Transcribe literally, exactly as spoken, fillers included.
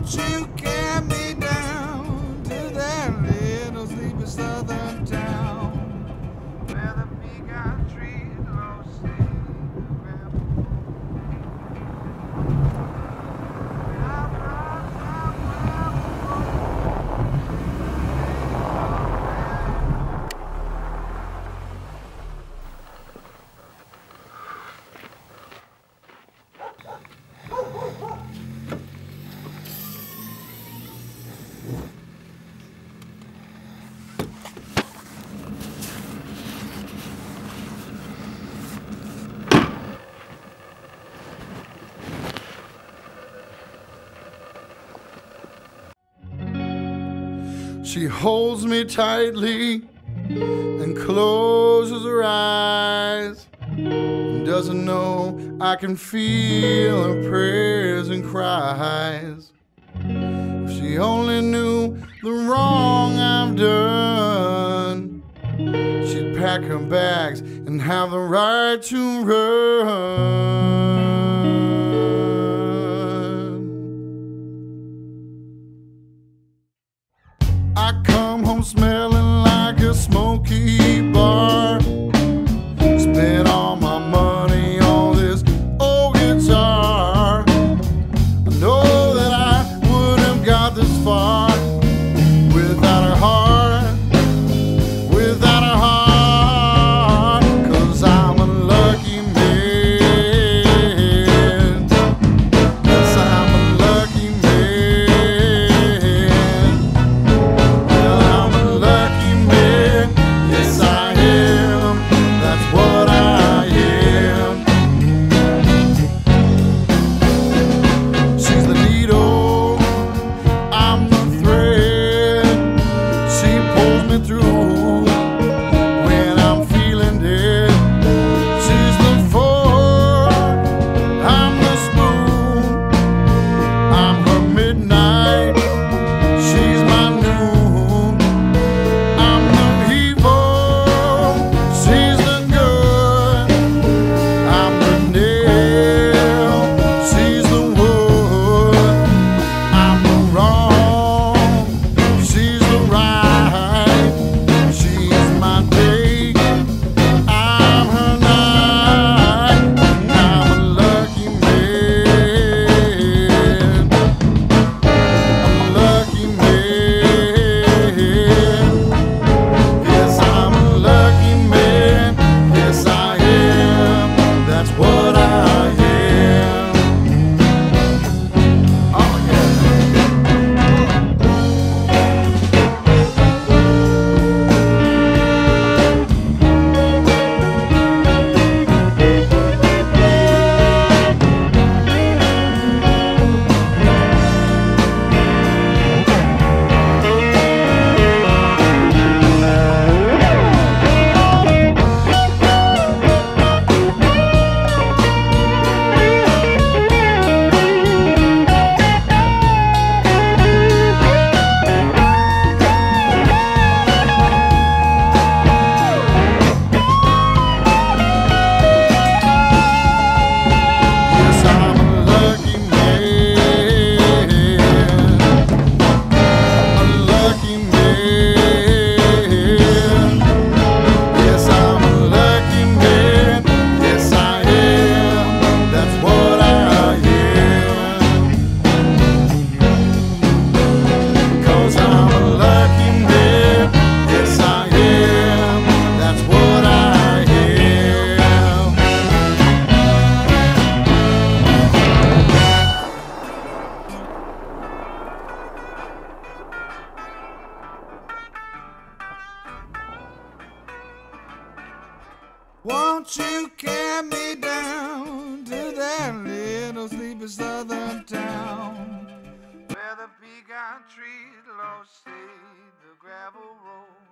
Won't you carry me down to that little sleepy southern town where the pecan trees low see the gravel. She holds me tightly and closes her eyes, and doesn't know I can feel her prayers and cries. If she only knew the wrong I've done, she'd pack her bags and have the right to run. I come home smelling like a smoky bar. Spent all my money on this old guitar. I know that I wouldn't have got this far without her heart, without her heart. 'Cause I'm a lucky man. Yes, I'm a lucky man. Won't you carry me down to that little sleepy southern town where the pecan trees low see the gravel road?